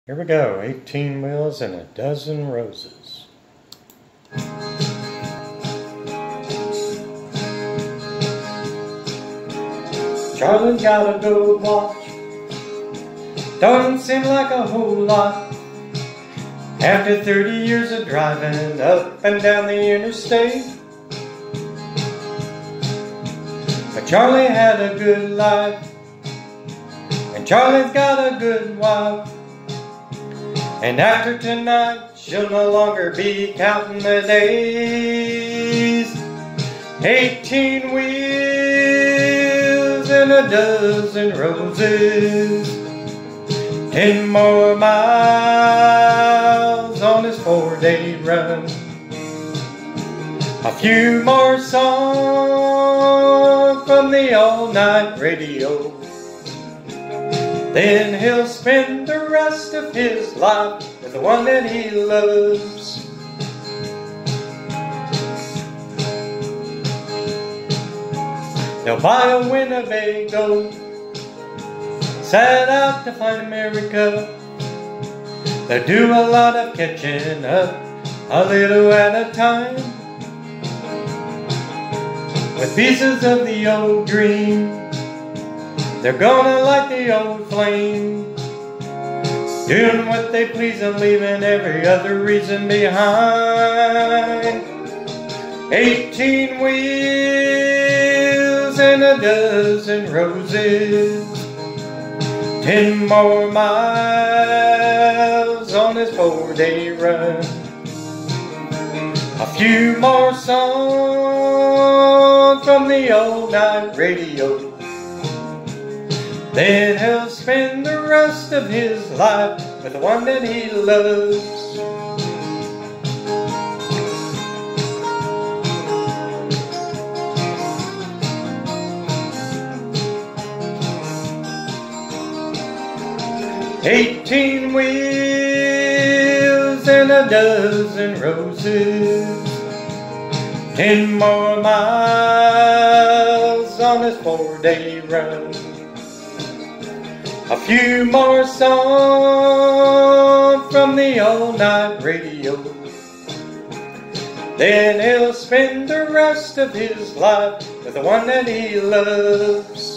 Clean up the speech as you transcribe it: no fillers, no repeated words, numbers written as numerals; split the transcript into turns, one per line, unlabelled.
Here we go, 18 wheels and a dozen roses. Charlie's got a gold watch, don't seem like a whole lot. After 30 years of driving up and down the interstate, but Charlie had a good life, and Charlie's got a good wife. And after tonight, she'll no longer be counting the days. 18 wheels and a dozen roses, 10 more miles on his 4-day run. A few more songs from the all-night radio, then he'll spend the rest of his life with the one that he loves. They'll buy a Winnebago, set out to find America. They'll do a lot of catching up, a little at a time, with pieces of the old dream. They're gonna light the old flame, doing what they please and leaving every other reason behind. 18 wheels and a dozen roses, 10 more miles on his 4-day run. A few more songs from the old night radio, then he'll spend the rest of his life with the one that he loves. "18 wheels and a dozen roses, 10 more miles on his 4-day run. A few more songs from the all-night radio, then he'll spend the rest of his life with the one that he loves."